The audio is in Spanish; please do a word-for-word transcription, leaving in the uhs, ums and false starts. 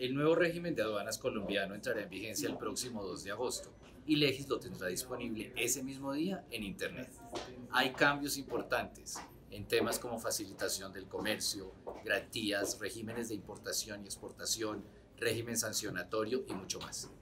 El nuevo régimen de aduanas colombiano entrará en vigencia el próximo dos de agosto y Legis lo tendrá disponible ese mismo día en Internet. Hay cambios importantes en temas como facilitación del comercio, garantías, regímenes de importación y exportación, régimen sancionatorio y mucho más.